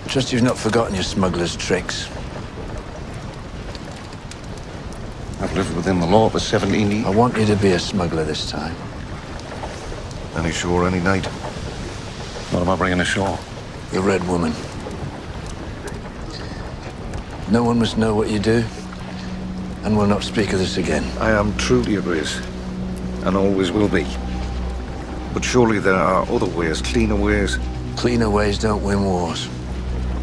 Trust you've not forgotten your smuggler's tricks. I've lived within the law for 17 years. I want you to be a smuggler this time. Any shore, any night. What am I bringing ashore? The Red Woman. No one must know what you do, and will not speak of this again. I am truly a race, and always will be. But surely there are other ways, cleaner ways. Cleaner ways don't win wars.